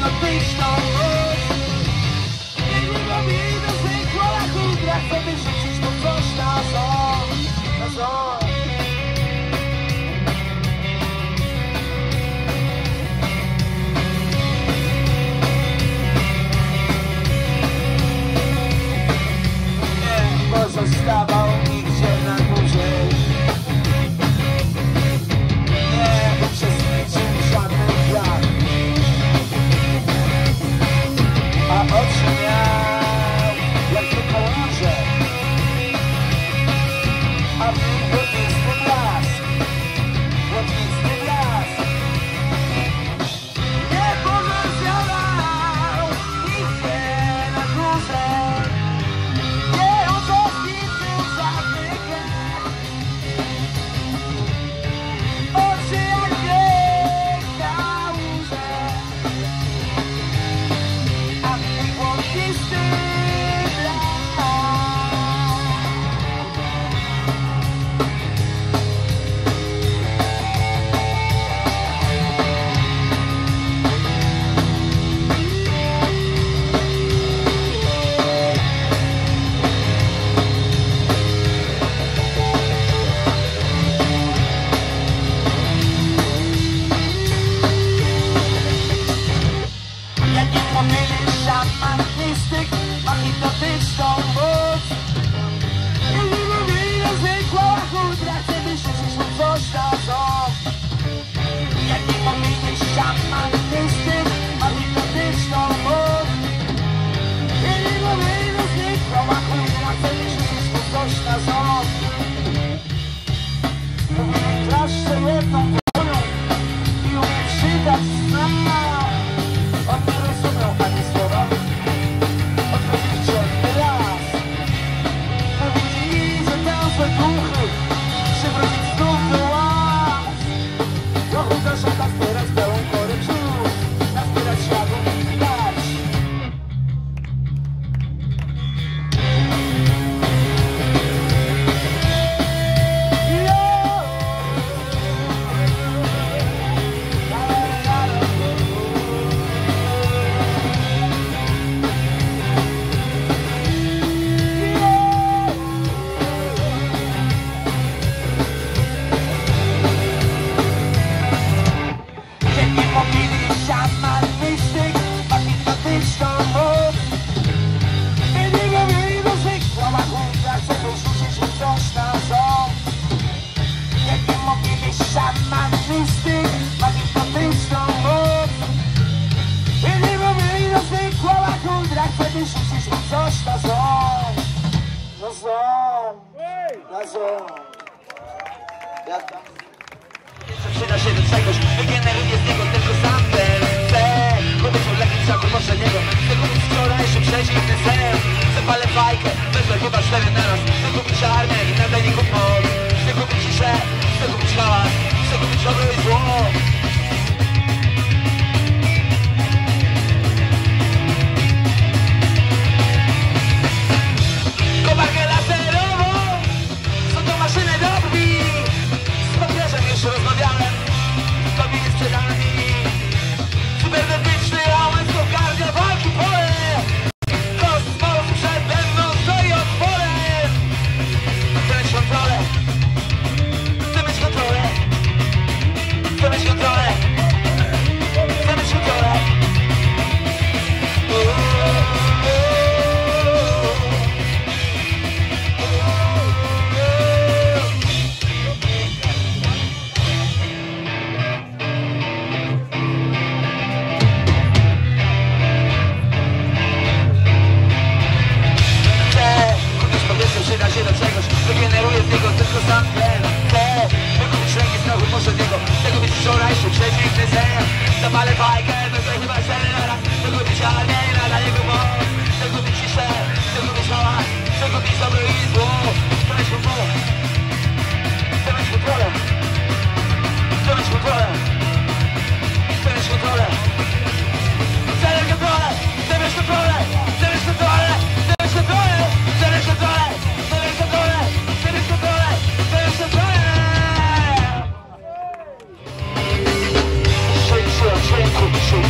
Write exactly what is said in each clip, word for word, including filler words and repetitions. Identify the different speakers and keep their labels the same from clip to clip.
Speaker 1: magnetyczną moc. I nie powinno zwykła na chudrach, co wyrzucić to coś na ząb, na ząb. Nie pozostawał nigdzie na górze. Nie uczestniczył w żadnym grach, a oczy miał jak tylko łuże, a w nim błotnisty blask, błotnisty blask. Nie pozostawał nigdzie na górze. Nie uczestniczył w żadnych grach. Oczy jak piękna łóże, a w nim błotnisty blask. Jak nie pomylisz, szaman mistyk ma hipnotyczną moc. I nie mówię, zwykła chudra, chce wyrzucić mu coś na ząb. Jak nie pomylisz, szaman mistyk ma hipnotyczną moc. I nie mówię, zwykła chudra, chce wyrzucić mu coś na ząb. Mówię, klaszczę jedną dłonią i umie przydać sna. On nie rozumiał ani słowa, odchodził ciemny las. Mówi, że tam złe duchy przywrócić znów do łaz. Do chudarza nazbierać pełen korek żółw, nazbierać światów i dać. Nie pomylisz, szaman mistyk ma hipnotyczną moc. I nie mówię, że zwykła chudra, chce wyrzucić mu coś na ząb. Jak nie mówisz, szaman mistyk ma hipnotyczną moc. I nie mówię, że zwykła chudra, chce wyrzucić mu coś na ząb. Na ząb, na ząb. Jak tam? Przyda się do czegoś, wygeneruje z niego tylko sam ten sen. Pomysł dla kilczaku poprzedniego, chcę kupić wczorajszy przeciwny sen. Zapalę fajkę, wezmę chyba cztery naraz. Chcę kupić armię i nadajników moc. Chcę kupić ciszę, chcę kupić hałas, chcę kupić dobro i zło. Koparkę laserową, są to maszyny do brwi. Z papieżem już rozmawiałem, to mi jest przed nami. Cybernetyczny łańcuch garnia walki pole. Kosmos przede mną stoi otworem. Chcę mieć kontrolę, chcę mieć kontrolę, chcę mieć kontrolę, chcę mieć kontrolę. Przyda się do czegoś, wygeneruje z niego tylko sam ten. Chcę wykupić ręki znowu poszedł niego. Chcę kupić wczorajszy przeciwny sen. Zapalę fajkę, wezmę chyba cztery naraz. Chcę kupić armię i nadal jego moc. Chcę kupić ciszę, chcę kupić hałas, chcę kupić dobro i zło. Chcę mieć kontrolę, chcę mieć kontrolę, chcę mieć kontrolę, chcę mieć kontrolę, chcę mieć kontrolę, chcę mieć kontrolę, chcę mieć kontrolę, chcę mieć kontrolę, chcę mieć kontrolę. Dźwięku,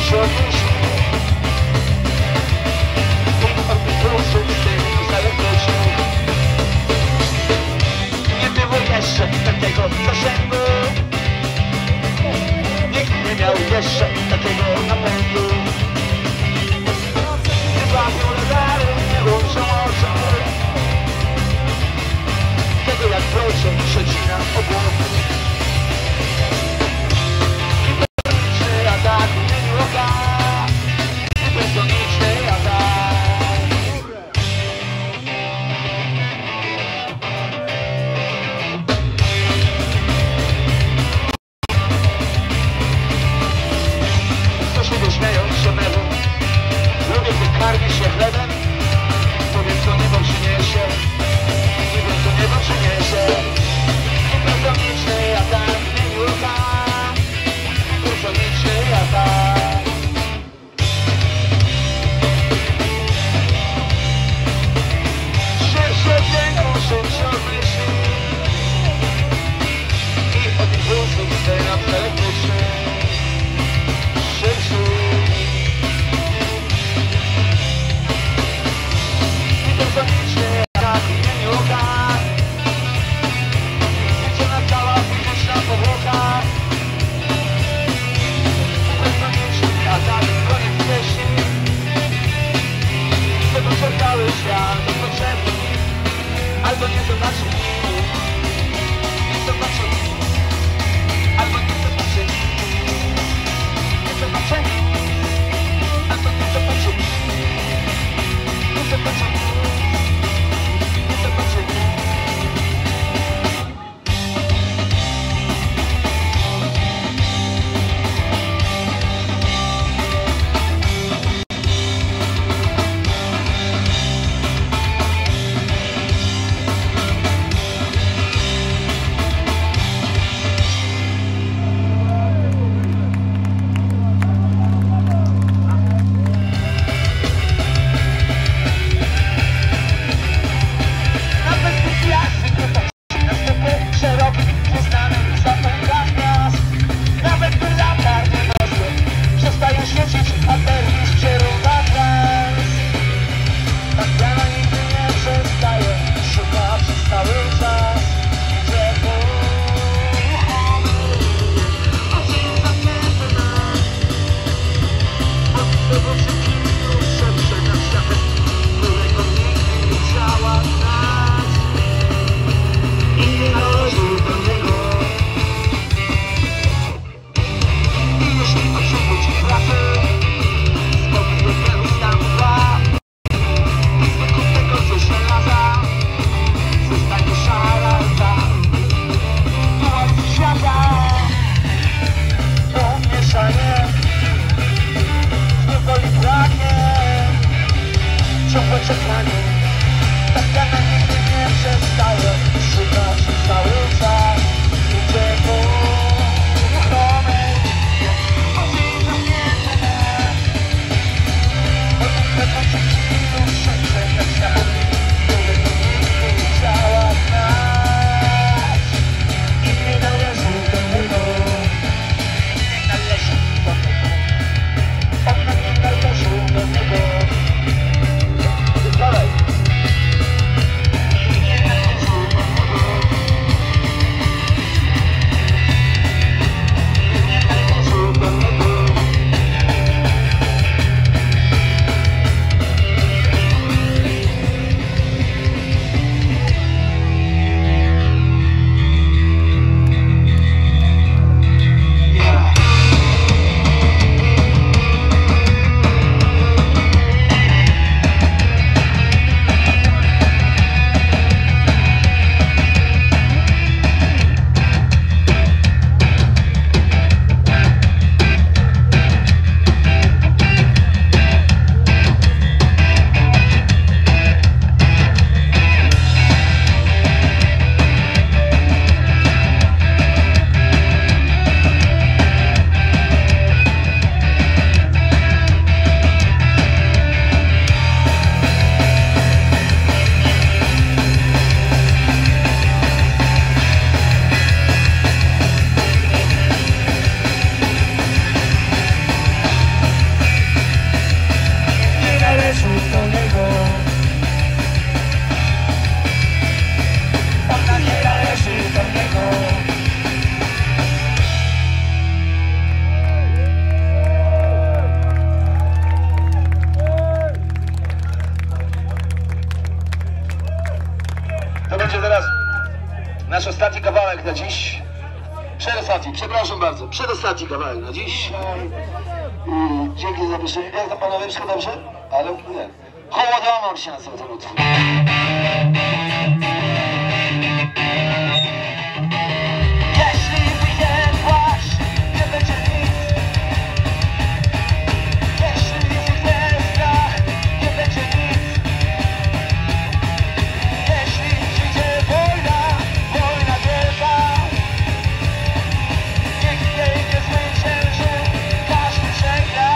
Speaker 1: czekaniu. Tak ja na nigdy nie przestaję szukać cały czas. Idzie po ruchomy, oczy zamknięte nas. Odmówmy poczuci już wszędzie ten świat, który nigdy nie działa znać. I nie należy do niego, nie należy do niego. Ona nie należy do niego. Dalej. Nie należy do niego. Nie należy do niego. To będzie teraz nasz ostatni kawałek na dziś. Przedostatni, przepraszam bardzo. Przedostatni kawałek na dziś. I dzięki za zaproszenie. Jak to panowie, wszystko dobrze? Ale nie. Hołodomor się nazywa ten utwór. Jeśli wyjdzie płaszcz, nie będzie nic. Jeśli wyjdzie strach, nie będzie nic. Jeśli przyjdzie wojna, wojna wielka, nikt jej nie zwycięży, każdy przegra.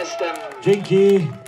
Speaker 1: jestem.
Speaker 2: Dzięki.